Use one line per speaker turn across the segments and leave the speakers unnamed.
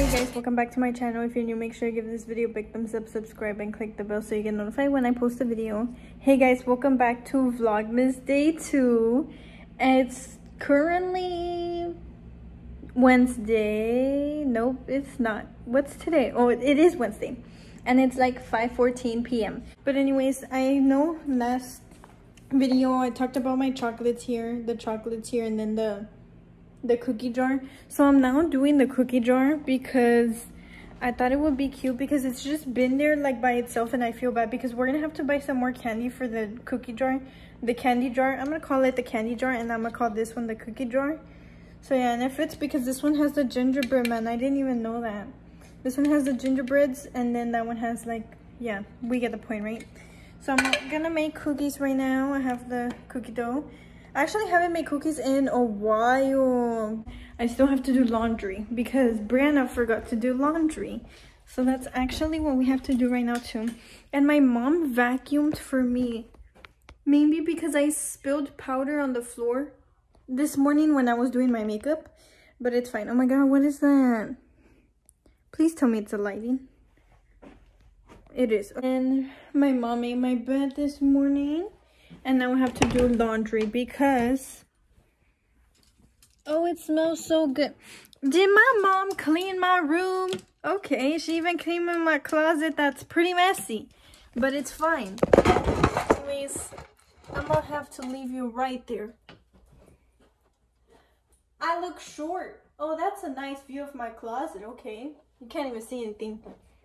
Hey guys, welcome back to my channel. If you're new, make sure you give this video a big thumbs up, subscribe, and click the bell so you get notified when I post a video. Hey guys, welcome back to Vlogmas Day 2. It's currently Wednesday. Nope, it's not. What's today? Oh, it is Wednesday. And it's like 5:14 p.m. But anyways, I know last video I talked about my chocolates here, and then the cookie jar. So I'm now doing the cookie jar because I thought it would be cute because it's just been there like by itself, and I feel bad because we're gonna have to buy some more candy for the cookie jar, the candy jar. I'm gonna call it the candy jar, and I'm gonna call this one the cookie jar. So yeah, and it fits because this one has the gingerbread man. I didn't even know that. This one has the gingerbreads, and then that one has like, yeah, we get the point, right? So I'm gonna make cookies right now. I have the cookie dough. I actually haven't made cookies in a while. I still have to do laundry because Brianna forgot to do laundry. So that's actually what we have to do right now too. And my mom vacuumed for me. Maybe because I spilled powder on the floor this morning when I was doing my makeup. But it's fine. Oh my god, what is that? Please tell me it's a lighting. It is. And my mom made my bed this morning. And now I have to do laundry because, oh, it smells so good. Did my mom clean my room? Okay, she even cleaned my closet. That's pretty messy, but it's fine. Anyways, I'm gonna have to leave you right there. I look short. Oh, that's a nice view of my closet. Okay, you can't even see anything.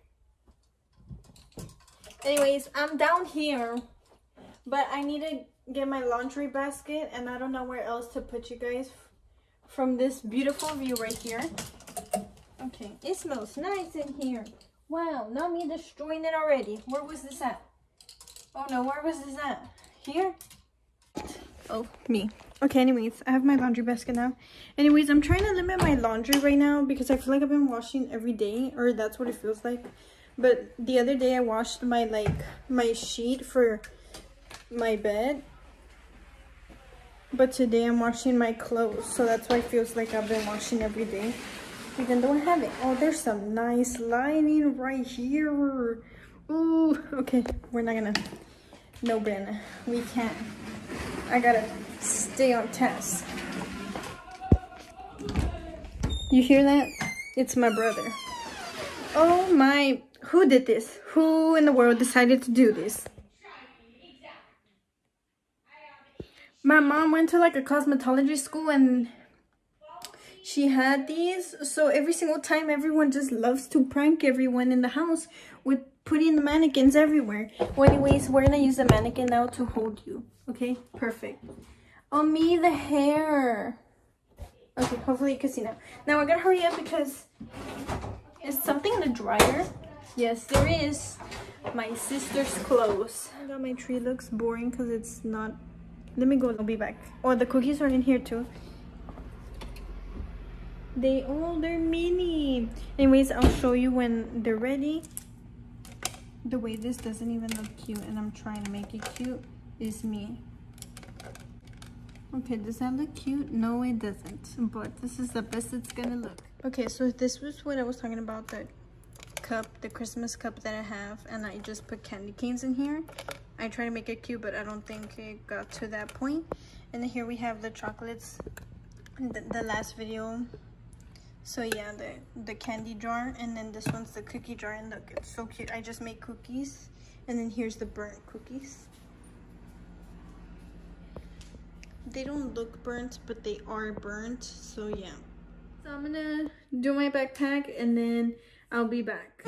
Anyways, I'm down here. But I need to get my laundry basket, and I don't know where else to put you guys from this beautiful view right here. Okay, it smells nice in here. Wow, not me destroying it already. Where was this at? Oh no, where was this at? Here? Oh, me. Okay, anyways, I have my laundry basket now. Anyways, I'm trying to limit my laundry right now because I feel like I've been washing every day, or that's what it feels like. But the other day I washed my sheet for my bed, but today I'm washing my clothes, so that's why it feels like I've been washing every day, even though I haven't. Oh, there's some nice lighting right here. Ooh, okay, we're not gonna, no, Brianna, we can't. I gotta stay on task. You hear that? It's my brother. Oh my, who did this? Who in the world decided to do this? My mom went to like a cosmetology school and she had these. So every single time, everyone just loves to prank everyone in the house with putting the mannequins everywhere. Well, anyways, we're gonna use the mannequin now to hold you. Okay, perfect. Oh, me, the hair. Okay, hopefully you can see now. Now we're gonna hurry up because is something in the dryer? Yes, there is. My sister's clothes. Oh my god, my tree looks boring because it's not. Let me go, I'll be back. Oh, the cookies are in here too. They're mini. Anyways, I'll show you when they're ready. The way this doesn't even look cute, and I'm trying to make it cute, is me. Okay, does that look cute? No, it doesn't. But this is the best it's gonna look. Okay, so this was what I was talking about, the cup, the Christmas cup that I have, and I just put candy canes in here. I try to make it cute, but I don't think it got to that point. And then here we have the chocolates in the last video. So yeah, the candy jar, and then this one's the cookie jar, and look, it's so cute. I just made cookies, and then here's the burnt cookies. They don't look burnt, but they are burnt, so yeah. So I'm gonna do my backpack, and then I'll be back.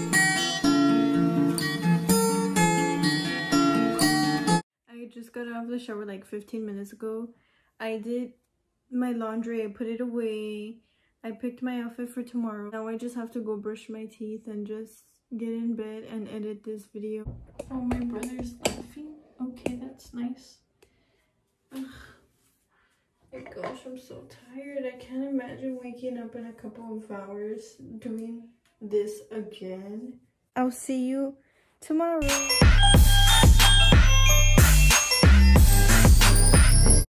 I just got out of the shower like 15 minutes ago. I did my laundry, I put it away. I picked my outfit for tomorrow. Now I just have to go brush my teeth and just get in bed and edit this video. Oh, my brother's laughing. Okay, that's nice. Ugh. Oh my gosh, I'm so tired. I can't imagine waking up in a couple of hours doing this again. I'll see you tomorrow.